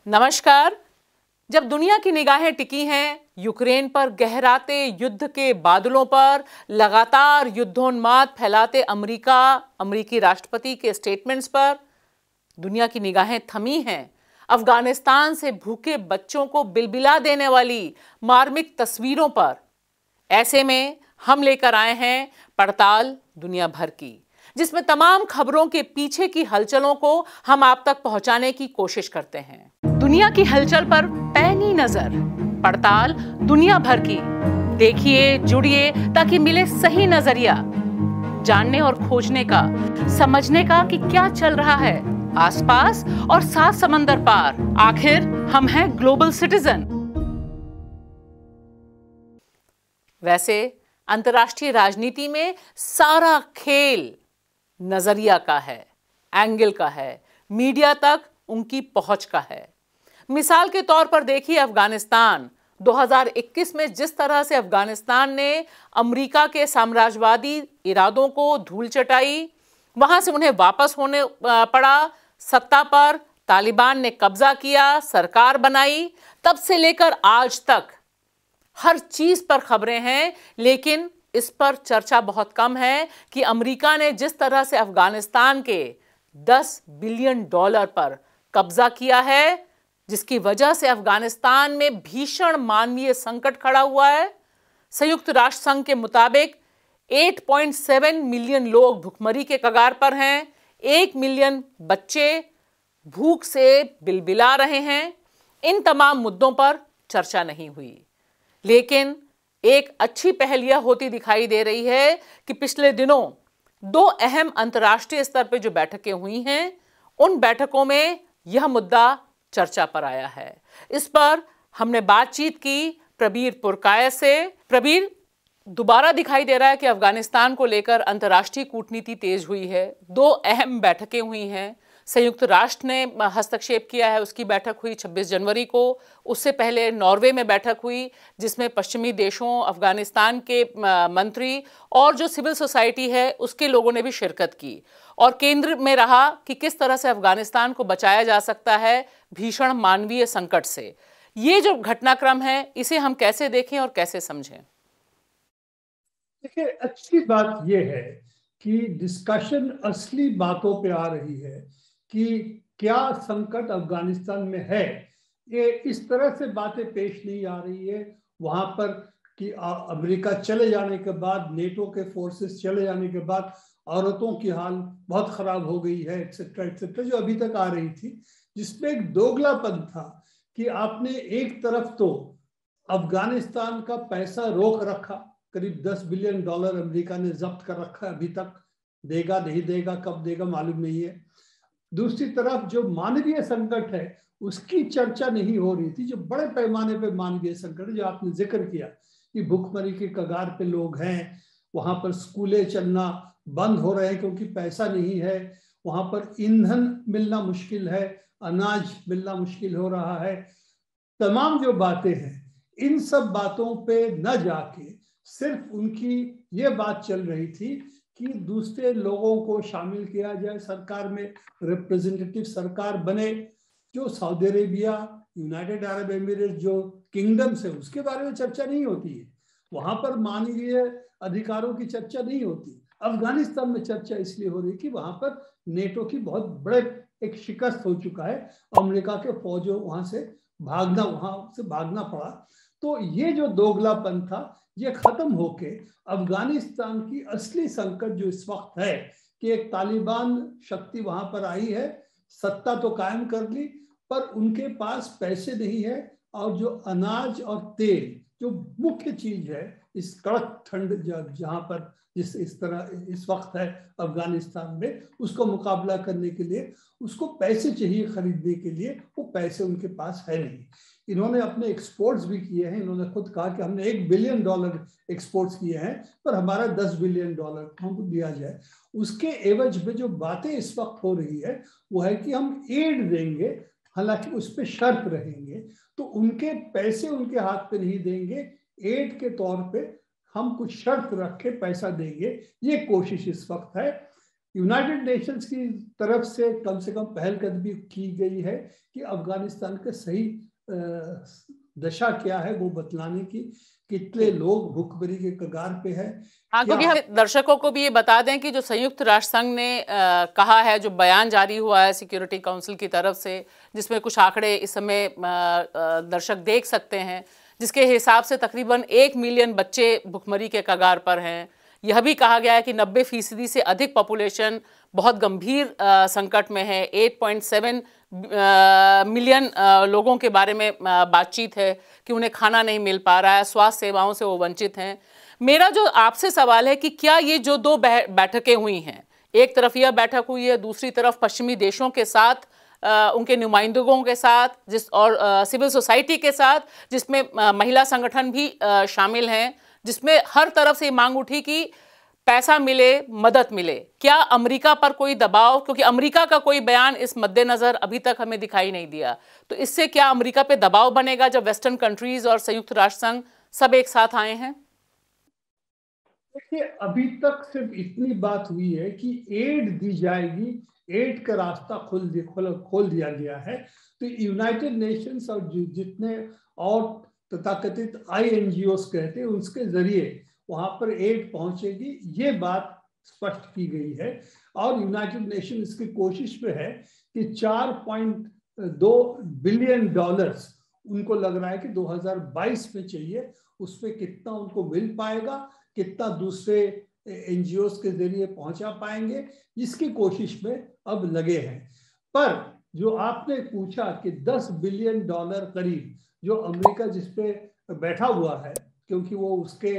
नमस्कार। जब दुनिया की निगाहें टिकी हैं यूक्रेन पर गहराते युद्ध के बादलों पर, लगातार युद्धोन्माद फैलाते अमेरिकी राष्ट्रपति के स्टेटमेंट्स पर, दुनिया की निगाहें थमी हैं अफगानिस्तान से भूखे बच्चों को बिलबिला देने वाली मार्मिक तस्वीरों पर। ऐसे में हम लेकर आए हैं पड़ताल दुनिया भर की, जिसमें तमाम खबरों के पीछे की हलचलों को हम आप तक पहुंचाने की कोशिश करते हैं। दुनिया की हलचल पर पैनी नजर, पड़ताल दुनिया भर की। देखिए, जुड़िए ताकि मिले सही नजरिया, जानने और खोजने का, समझने का कि क्या चल रहा है आसपास और सात समंदर पार। आखिर हम हैं ग्लोबल सिटीजन। वैसे अंतर्राष्ट्रीय राजनीति में सारा खेल नजरिया का है, एंगल का है, मीडिया तक उनकी पहुंच का है। मिसाल के तौर पर देखिए, अफगानिस्तान 2021 में जिस तरह से अफगानिस्तान ने अमेरिका के साम्राज्यवादी इरादों को धूल चटाई, वहां से उन्हें वापस होने पड़ा, सत्ता पर तालिबान ने कब्जा किया, सरकार बनाई, तब से लेकर आज तक हर चीज पर खबरें हैं। लेकिन इस पर चर्चा बहुत कम है कि अमेरिका ने जिस तरह से अफगानिस्तान के $10 बिलियन पर कब्जा किया है, जिसकी वजह से अफगानिस्तान में भीषण मानवीय संकट खड़ा हुआ है। संयुक्त राष्ट्र संघ के मुताबिक 8.7 मिलियन लोग भुखमरी के कगार पर हैं, 1 मिलियन बच्चे भूख से बिलबिला रहे हैं। इन तमाम मुद्दों पर चर्चा नहीं हुई, लेकिन एक अच्छी पहल यह होती दिखाई दे रही है कि पिछले दिनों 2 अहम अंतर्राष्ट्रीय स्तर पर जो बैठकें हुई हैं, उन बैठकों में यह मुद्दा चर्चा पर आया है। इस पर हमने बातचीत की प्रबीर पुरकायत से। प्रबीर, दोबारा दिखाई दे रहा है कि अफगानिस्तान को लेकर अंतर्राष्ट्रीय कूटनीति तेज हुई है। 2 अहम बैठकें हुई हैं। संयुक्त राष्ट्र ने हस्तक्षेप किया है, उसकी बैठक हुई 26 जनवरी को। उससे पहले नॉर्वे में बैठक हुई, जिसमें पश्चिमी देशों, अफगानिस्तान के मंत्री और जो सिविल सोसाइटी है उसके लोगों ने भी शिरकत की। और केंद्र में रहा कि किस तरह से अफगानिस्तान को बचाया जा सकता है भीषण मानवीय संकट से। ये जो घटनाक्रम है, इसे हम कैसे देखें और कैसे समझें? देखिए, अच्छी बात यह है कि डिस्कशन असली बातों पे आ रही है कि क्या संकट अफगानिस्तान में है। ये इस तरह से बातें पेश नहीं आ रही है वहां पर कि अमेरिका चले जाने के बाद, नेटो के फोर्सेस चले जाने के बाद औरतों की हाल बहुत खराब हो गई है, एक्सेट्रा एक्सेट्रा, जो अभी तक आ रही थी, जिसमें एक दोगलापन था कि आपने एक तरफ तो अफगानिस्तान का पैसा रोक रखा, करीब $10 बिलियन अमेरिका ने जब्त कर रखा है, अभी तक देगा नहीं देगा, कब देगा मालूम नहीं है। दूसरी तरफ जो मानवीय संकट है उसकी चर्चा नहीं हो रही थी, जो बड़े पैमाने पे मानवीय संकट है, जो आपने जिक्र किया कि भुखमरी के कगार पे लोग हैं, वहां पर स्कूलें चलना बंद हो रहे हैं क्योंकि पैसा नहीं है, वहां पर ईंधन मिलना मुश्किल है, अनाज मिलना मुश्किल हो रहा है। तमाम जो बातें हैं, इन सब बातों पे न जाके सिर्फ उनकी ये बात चल रही थी कि दूसरे लोगों को शामिल किया जाए सरकार में, रिप्रेजेंटेटिव सरकार बने। जो Saudi Arabia, United Arab Emirate जो किंगडम्स है, उसके बारे में चर्चा नहीं होती है, वहां पर मानवीय अधिकारों की चर्चा नहीं होती। अफगानिस्तान में चर्चा इसलिए हो रही कि वहां पर नेटो की बहुत बड़े एक शिकस्त हो चुका है, अमेरिका के फौजों वहां से भागना पड़ा। तो ये जो दोगलापन था, ये खत्म होके अफगानिस्तान की असली संकट जो इस वक्त है कि एक तालिबान शक्ति वहां पर आई है, सत्ता तो कायम कर ली, पर उनके पास पैसे नहीं है, और जो अनाज और तेल जो मुख्य चीज है इस कड़क ठंड जहां पर इस तरह इस वक्त है अफगानिस्तान में, उसको मुकाबला करने के लिए उसको पैसे चाहिए खरीदने के लिए, वो पैसे उनके पास है नहीं। इन्होंने अपने एक्सपोर्ट्स भी किए हैं, इन्होंने खुद कहा कि हमने $1 बिलियन एक्सपोर्ट्स किए हैं, पर हमारा $10 बिलियन हमको दिया जाए। उसके एवज में जो बातें इस वक्त हो रही है वो है कि हम एड देंगे, हालांकि उस पर शर्त रहेंगे, तो उनके पैसे उनके हाथ पे नहीं देंगे, एड के तौर पे हम कुछ शर्त रख के पैसा देंगे, ये कोशिश इस वक्त है। यूनाइटेड नेशंस की तरफ से कम पहलकदमी की गई है कि अफगानिस्तान का सही दशा क्या है वो बतलाने की, कितने लोग भुखमरी के कगार पे है। हाँ, क्योंकि हम दर्शकों को भी ये बता दें कि जो संयुक्त राष्ट्र संघ ने कहा है, जो बयान जारी हुआ है सिक्योरिटी काउंसिल की तरफ से, जिसमें कुछ आंकड़े इस समय दर्शक देख सकते हैं, जिसके हिसाब से तकरीबन 1 मिलियन बच्चे भुखमरी के कगार पर हैं। यह भी कहा गया है कि 90% से अधिक पॉपुलेशन बहुत गंभीर संकट में है। 8.7 मिलियन लोगों के बारे में बातचीत है कि उन्हें खाना नहीं मिल पा रहा है, स्वास्थ्य सेवाओं से वो वंचित हैं। मेरा जो आपसे सवाल है कि क्या ये जो दो बैठकें हुई हैं, एक तरफ यह बैठक हुई है, दूसरी तरफ पश्चिमी देशों के साथ, उनके नुमाइंदों के साथ, और सिविल सोसाइटी के साथ, जिसमें महिला संगठन भी शामिल हैं, जिसमें हर तरफ से मांग उठी कि पैसा मिले, मदद मिले। क्या अमेरिका पर कोई दबाव, क्योंकि अमेरिका का कोई बयान इस मद्देनजर अभी तक हमें दिखाई नहीं दिया, तो इससे क्या अमेरिका पे दबाव बनेगा जब वेस्टर्न कंट्रीज और संयुक्त राष्ट्र संघ सब एक साथ आए हैं? देखिए, अभी तक सिर्फ इतनी बात हुई है कि एड दी जाएगी, एड का रास्ता खोल दिया गया है। तो यूनाइटेड नेशंस और जितने और तथाकथित INGOs कहते हैं, उसके जरिए वहां पर एड पहुंचेगी, ये बात स्पष्ट की गई है। और यूनाइटेड नेशन इसकी कोशिश में है कि 4.2 बिलियन डॉलर्स उनको लग रहा है कि 2022 में चाहिए। उसमें कितना उनको मिल पाएगा, कितना दूसरे NGOs के जरिए पहुंचा पाएंगे, इसकी कोशिश में अब लगे हैं। पर जो आपने पूछा कि 10 बिलियन डॉलर करीब जो अमेरिका जिसपे बैठा हुआ है, क्योंकि वो उसके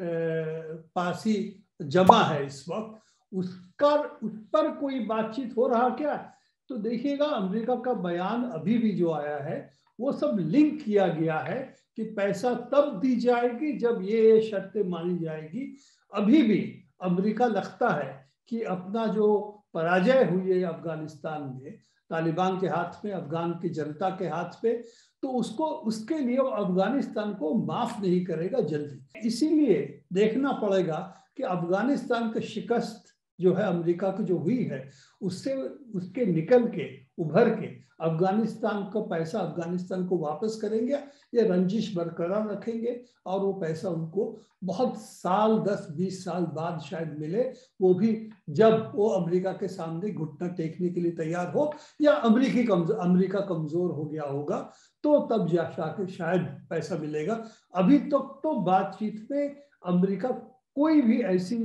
पास ही जमा है इस वक्त, उस पर कोई बातचीत हो रहा क्या? तो देखिएगा, अमेरिका का बयान अभी भी जो आया है वो सब लिंक किया गया है कि पैसा तब दी जाएगी जब ये शर्तें मानी जाएगी। अभी भी अमेरिका लगता है कि अपना जो पराजय हुई है अफगानिस्तान में, तालिबान के हाथ में, अफगान की जनता के हाथ पे, तो उसके लिए वो अफगानिस्तान को माफ नहीं करेगा जल्दी। इसीलिए देखना पड़ेगा कि अफगानिस्तान का शिकस्त जो है अमेरिका की जो हुई है, उसके निकल के उभर के अफगानिस्तान का पैसा अफगानिस्तान को वापस करेंगे या रंजिश बरकरार रखेंगे, और वो पैसा उनको बहुत साल 10-20 साल बाद शायद मिले, वो भी जब वो अमेरिका के सामने घुटना टेकने के लिए तैयार हो, या अमेरिका कमजोर हो गया होगा, तो तब जाकर शायद पैसा मिलेगा। अभी तक तो बातचीत में अमेरिका कोई भी ऐसी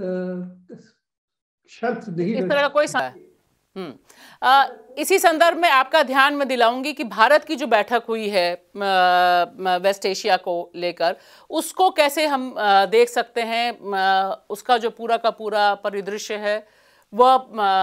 शर्त नहीं, इस तरह का कोई इसी संदर्भ में आपका ध्यान में दिलाऊंगी कि भारत की जो बैठक हुई है वेस्ट एशिया को लेकर, उसको कैसे हम देख सकते हैं? उसका जो पूरा का पूरा परिदृश्य है वह,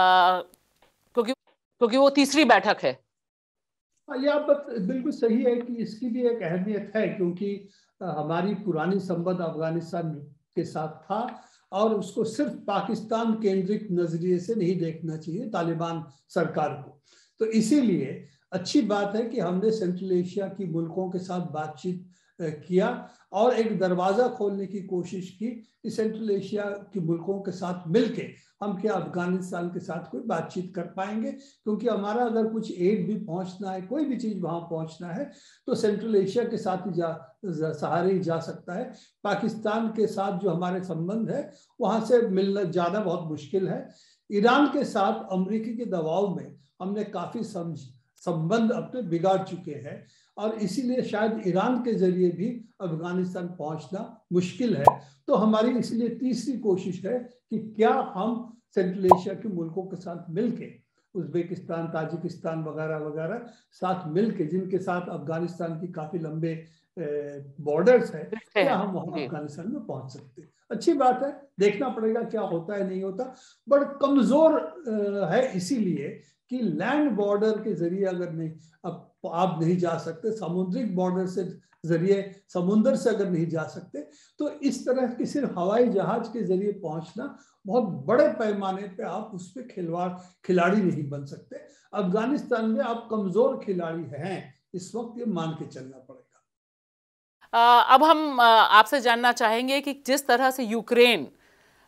क्योंकि वो तीसरी बैठक है। यह बात बिल्कुल सही है कि इसकी भी एक अहमियत है, क्योंकि हमारी पुरानी संबंध अफगानिस्तान के साथ था, और उसको सिर्फ पाकिस्तान केंद्रित नजरिए से नहीं देखना चाहिए तालिबान सरकार को। तो इसीलिए अच्छी बात है कि हमने सेंट्रल एशिया की मुल्कों के साथ बातचीत किया और एक दरवाजा खोलने की कोशिश की कि सेंट्रल एशिया के मुल्कों के साथ मिलके हम क्या अफगानिस्तान के साथ कोई बातचीत कर पाएंगे, क्योंकि हमारा अगर कुछ एड भी पहुंचना है, कोई भी चीज वहां पहुंचना है, तो सेंट्रल एशिया के साथ ही सहारे ही जा सकता है। पाकिस्तान के साथ जो हमारे संबंध है वहां से मिलना जाना बहुत मुश्किल है। ईरान के साथ अमेरिकी के दबाव में हमने काफी संबंध अपने बिगाड़ चुके हैं, और इसीलिए शायद ईरान के जरिए भी अफगानिस्तान पहुंचना मुश्किल है। तो हमारी इसलिए तीसरी कोशिश है कि क्या हम सेंट्रल एशिया के मुल्कों के साथ मिलके, उज्बेकिस्तान, ताजिकिस्तान वगैरह वगैरह साथ मिलके, जिनके साथ अफगानिस्तान की काफी लंबे बॉर्डर्स है, क्या हम वहां अफगानिस्तान में पहुंच सकते हैं। अच्छी बात है, देखना पड़ेगा क्या होता है नहीं होता। बड़ा कमजोर है इसीलिए कि लैंड बॉर्डर के जरिए अगर नहीं आप नहीं जा सकते, सामुद्रिक बॉर्डर से जरिए समुद्र से अगर नहीं जा सकते, तो इस तरह की सिर्फ हवाई जहाज के जरिए पहुंचना बहुत बड़े पैमाने पे आप उस पर खिलाड़ी नहीं बन सकते। अफगानिस्तान में आप कमजोर खिलाड़ी हैं इस वक्त, ये मान के चलना पड़ेगा। अब हम आपसे जानना चाहेंगे कि जिस तरह से यूक्रेन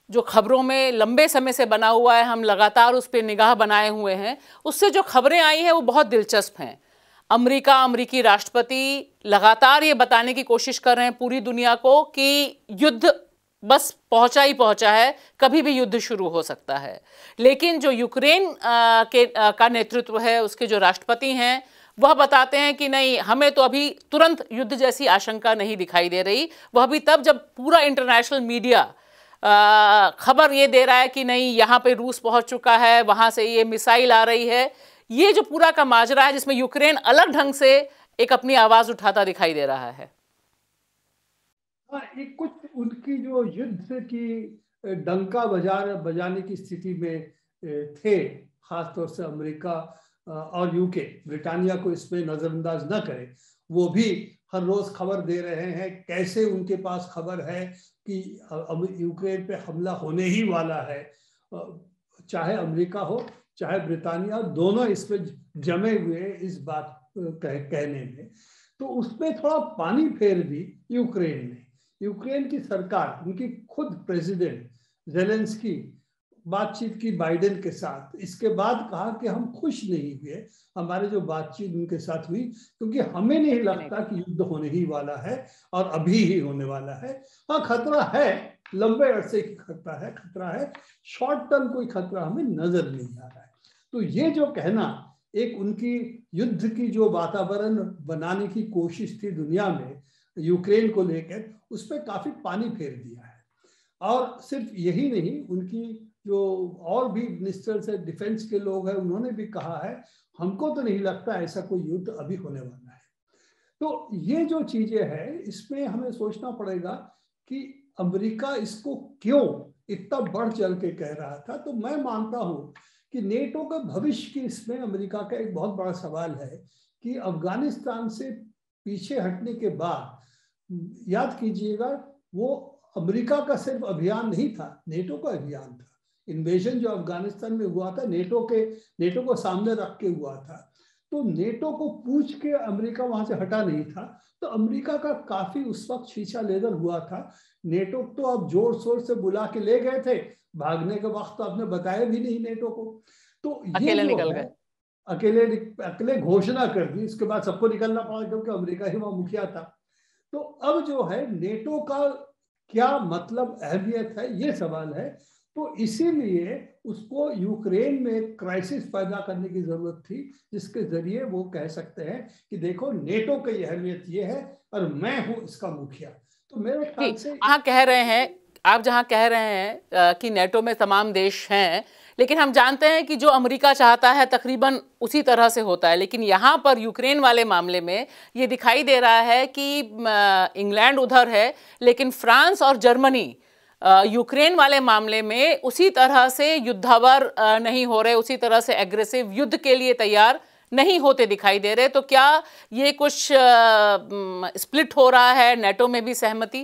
जो खबरों में लंबे समय से बना हुआ है, हम लगातार उस पर निगाह बनाए हुए हैं, उससे जो खबरें आई हैं वो बहुत दिलचस्प हैं। अमेरिकी राष्ट्रपति लगातार ये बताने की कोशिश कर रहे हैं पूरी दुनिया को कि युद्ध बस पहुंचा ही पहुंचा है, कभी भी युद्ध शुरू हो सकता है। लेकिन जो यूक्रेन का नेतृत्व है, उसके जो राष्ट्रपति हैं, वह बताते हैं कि नहीं, हमें तो अभी तुरंत युद्ध जैसी आशंका नहीं दिखाई दे रही। वह भी तब जब पूरा इंटरनेशनल मीडिया खबर ये दे रहा है कि नहीं, यहाँ पे रूस पहुंच चुका है, वहां से ये मिसाइल आ रही है। ये जो पूरा का माजरा है, जिसमें यूक्रेन अलग ढंग से एक अपनी आवाज उठाता दिखाई दे रहा है। हाँ, एक कुछ उनकी जो युद्ध की डंका बजाने की स्थिति में थे, खासतौर से अमेरिका और यूके, ब्रिटानिया को इसमें नजरअंदाज न करें। वो भी हर रोज खबर दे रहे हैं, कैसे उनके पास खबर है कि अब यूक्रेन पे हमला होने ही वाला है। चाहे अमेरिका हो चाहे ब्रिटानिया, दोनों इसमें जमे हुए इस बात कहने में। तो उसमें थोड़ा पानी फेर दी यूक्रेन ने। यूक्रेन की सरकार, उनकी खुद प्रेसिडेंट जेलेंस्की बातचीत की बाइडेन के साथ, इसके बाद कहा कि हम खुश नहीं हुए हमारे जो बातचीत उनके साथ हुई, क्योंकि हमें नहीं लगता कि युद्ध होने ही वाला है और अभी ही होने वाला है। हाँ, खतरा है, लंबे अरसे की खतरा है, शॉर्ट टर्म कोई खतरा हमें नजर नहीं आ रहा है। तो ये जो कहना, एक उनकी युद्ध की जो वातावरण बनाने की कोशिश थी दुनिया में यूक्रेन को लेकर, उस पर काफी पानी फेर दिया है। और सिर्फ यही नहीं, उनकी जो और भी मिनिस्टर्स है, डिफेंस के लोग हैं, उन्होंने भी कहा है हमको तो नहीं लगता ऐसा कोई युद्ध अभी होने वाला है। तो ये जो चीजें हैं, इसमें हमें सोचना पड़ेगा कि अमेरिका इसको क्यों इतना बढ़ चढ़ के कह रहा था। तो मैं मानता हूं कि नेटो का भविष्य की इसमें अमेरिका का एक बहुत बड़ा सवाल है कि अफगानिस्तान से पीछे हटने के बाद, याद कीजिएगा, वो अमेरिका का सिर्फ अभियान नहीं था, नेटो का अभियान था। इन्वेजन जो अफगानिस्तान में हुआ था, नेटो को सामने रख के हुआ था। तो नेटो को पूछ के अमेरिका वहां से हटा नहीं था। तो अमेरिका का काफी उस वक्त शीशा लेदर हुआ था। नेटो तो अब जोर शोर से बुला के ले गए थे, भागने के वक्त तो आपने बताया भी नहीं नेटो को। तो ये अकेले जो निकल है, गए, अकेले घोषणा कर दी, इसके बाद सबको निकलना पड़ा क्योंकि अमेरिका ही वहां मुखिया था। तो अब जो है नेटो का क्या मतलब, अहमियत है, ये सवाल है। तो इसीलिए उसको यूक्रेन में क्राइसिस पैदा करने की जरूरत थी, जिसके जरिए वो कह सकते हैं कि देखो नेटो की अहमियत ये है और मैं हूं इसका मुखिया। तो मेरे ख्याल से आप जहां कह रहे हैं कि नेटो में तमाम देश हैं, लेकिन हम जानते हैं कि जो अमेरिका चाहता है तकरीबन उसी तरह से होता है। लेकिन यहाँ पर यूक्रेन वाले मामले में ये दिखाई दे रहा है कि इंग्लैंड उधर है, लेकिन फ्रांस और जर्मनी यूक्रेन वाले मामले में उसी तरह से युद्धावर नहीं हो रहे, उसी तरह से एग्रेसिव युद्ध के लिए तैयार नहीं होते दिखाई दे रहे। तो क्या ये कुछ स्प्लिट हो रहा है, नेटो में भी सहमति?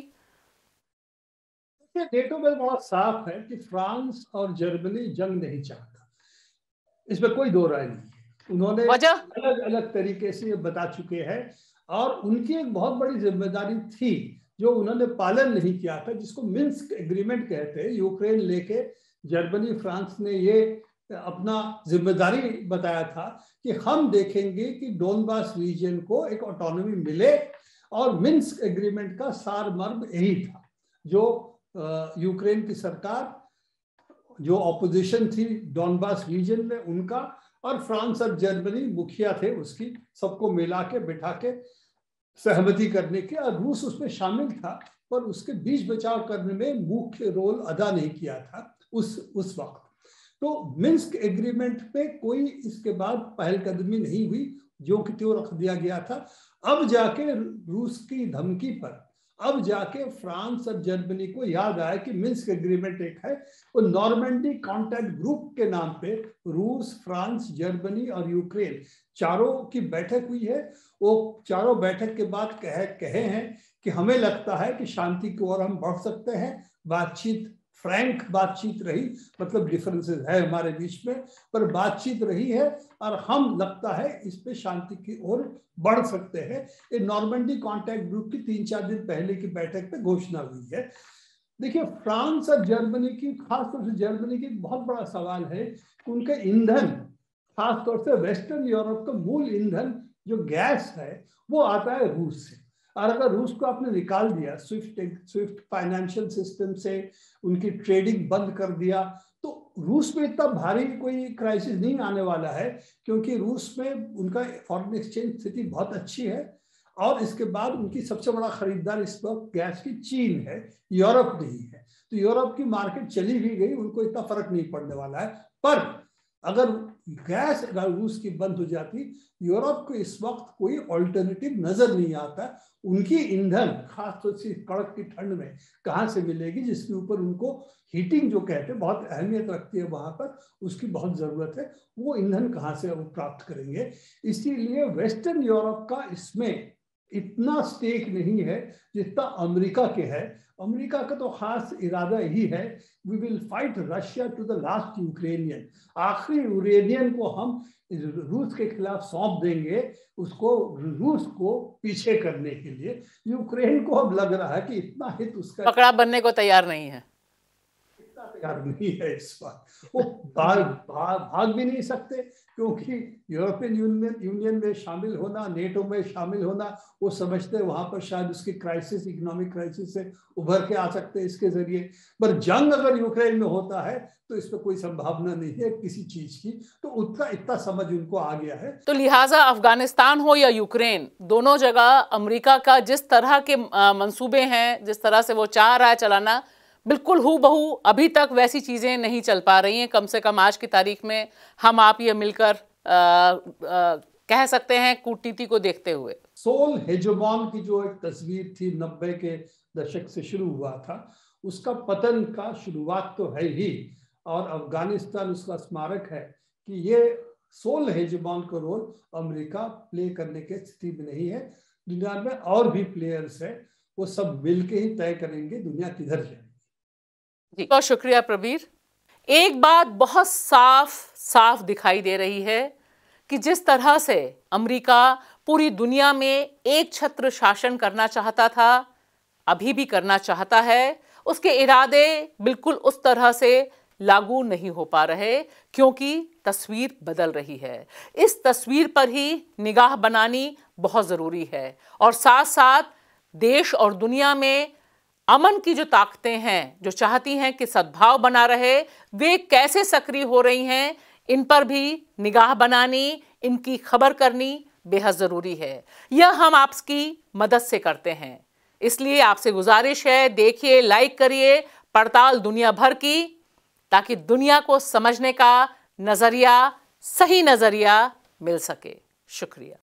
नेटो में बहुत साफ है कि फ्रांस और जर्मनी जंग नहीं चाहता, इसमें कोई दो राय नहीं है। उन्होंने अलग अलग तरीके से ये बता चुके हैं और उनकी एक बहुत बड़ी जिम्मेदारी थी जो उन्होंने पालन नहीं किया था, जिसको मिन्स्क एग्रीमेंट कहते हैं। यूक्रेन लेके जर्मनी फ्रांस ने ये अपना जिम्मेदारी बताया था कि हम देखेंगे कि डोनबास रीजन को एक ऑटोनॉमी मिले, और मिन्स्क एग्रीमेंट का सार मर्म यही था। जो यूक्रेन की सरकार, जो ऑपोजिशन थी डोनबास रीजन में उनका, और फ्रांस और जर्मनी मुखिया थे उसकी, सबको मिला के बिठा के सहमति करने के, और रूस उसमें शामिल था पर उसके बीच बचाव करने में मुख्य रोल अदा नहीं किया था उस वक्त। तो मिन्स्क एग्रीमेंट पे कोई इसके बाद पहलकदमी नहीं हुई, जो कि त्यों रख दिया गया था। अब जाके रूस की धमकी पर अब जाके फ्रांस और जर्मनी को याद आया कि मिन्स्क एग्रीमेंट एक है, वो नॉर्मंडी कॉन्टैक्ट ग्रुप के नाम पे रूस, फ्रांस, जर्मनी और यूक्रेन चारों की बैठक हुई है। वो चारों बैठक के बाद कहे हैं कि हमें लगता है कि शांति की ओर हम बढ़ सकते हैं। बातचीत फ्रैंक बातचीत रही, मतलब डिफरेंसेस है हमारे बीच में, पर बातचीत रही है और हम लगता है इस पे शांति की ओर बढ़ सकते हैं। ये नॉर्मंडी कॉन्टैक्ट ग्रुप की 3-4 दिन पहले की बैठक पे घोषणा हुई है। देखिए, फ्रांस और जर्मनी की, खासतौर से जर्मनी की बहुत बड़ा सवाल है कि उनका ईंधन, खासतौर से वेस्टर्न यूरोप का मूल ईंधन जो गैस है वो आता है रूस से। और अगर रूस को आपने निकाल दिया स्विफ्ट फाइनेंशियल सिस्टम से, उनकी ट्रेडिंग बंद कर दिया, तो रूस में इतना भारी कोई क्राइसिस नहीं आने वाला है, क्योंकि रूस में उनका फॉरेन एक्सचेंज स्थिति बहुत अच्छी है। और इसके बाद उनकी सबसे बड़ा खरीदार इस वक्त गैस की चीन है, यूरोप नहीं है। तो यूरोप की मार्केट चली भी गई, उनको इतना फर्क नहीं पड़ने वाला है। पर अगर गैस अगर रूस की बंद हो जाती, यूरोप को इस वक्त कोई ऑल्टरनेटिव नजर नहीं आता। उनकी ईंधन खासतौर से कड़क की ठंड में कहाँ से मिलेगी, जिसके ऊपर उनको हीटिंग जो कहते हैं बहुत अहमियत रखती है वहां पर, उसकी बहुत जरूरत है। वो ईंधन कहाँ से वो प्राप्त करेंगे? इसीलिए वेस्टर्न यूरोप का इसमें इतना स्टेक नहीं है जितना अमेरिका के है। अमेरिका का तो खास इरादा ही है, we will fight Russia to the last Ukrainian. आखिरी यूक्रेनियन को हम रूस के खिलाफ सौंप देंगे, उसको, रूस को पीछे करने के लिए। यूक्रेन को अब लग रहा है कि इतना हित उसका पकड़ा बनने को तैयार नहीं है, तैयार नहीं है इस बार। वो भाग भी नहीं सकते, क्योंकि यूरोपियन यूनियन में शामिल होना, नेटो में शामिल होना, वो समझते हैं वहां पर शायद उसकी क्राइसिस, इकोनॉमिक क्राइसिस से उभर के आ सकते हैं इसके जरिए। पर जंग अगर यूक्रेन में होता है तो इसमें कोई संभावना नहीं है किसी चीज की। तो उतना इतना समझ उनको आ गया है। तो लिहाजा अफगानिस्तान हो या यूक्रेन, दोनों जगह अमेरिका का जिस तरह के मंसूबे हैं, जिस तरह से वो चाह रहा है चलाना, बिल्कुल हूबहू अभी तक वैसी चीजें नहीं चल पा रही हैं। कम से कम आज की तारीख में हम आप ये मिलकर कह सकते हैं कूटनीति को देखते हुए। सोल हेजेमॉन की जो एक तस्वीर थी 90 के दशक से शुरू हुआ था, उसका पतन का शुरुआत तो है ही, और अफगानिस्तान उसका स्मारक है कि ये सोल हेजेमॉन का रोल अमेरिका प्ले करने की स्थिति में नहीं है। दुनिया में और भी प्लेयर्स है, वो सब मिलके ही तय करेंगे दुनिया किधर जाएगी। जी, बहुत शुक्रिया प्रबीर। एक बात बहुत साफ साफ दिखाई दे रही है कि जिस तरह से अमेरिका पूरी दुनिया में एक छत्र शासन करना चाहता था, अभी भी करना चाहता है, उसके इरादे बिल्कुल उस तरह से लागू नहीं हो पा रहे, क्योंकि तस्वीर बदल रही है। इस तस्वीर पर ही निगाह बनानी बहुत जरूरी है, और साथ साथ देश और दुनिया में अमन की जो ताकतें हैं, जो चाहती हैं कि सद्भाव बना रहे, वे कैसे सक्रिय हो रही हैं, इन पर भी निगाह बनानी, इनकी खबर करनी बेहद जरूरी है। यह हम आपकी मदद से करते हैं, इसलिए आपसे गुजारिश है, देखिए, लाइक करिए पड़ताल दुनिया भर की, ताकि दुनिया को समझने का नजरिया, सही नजरिया मिल सके। शुक्रिया।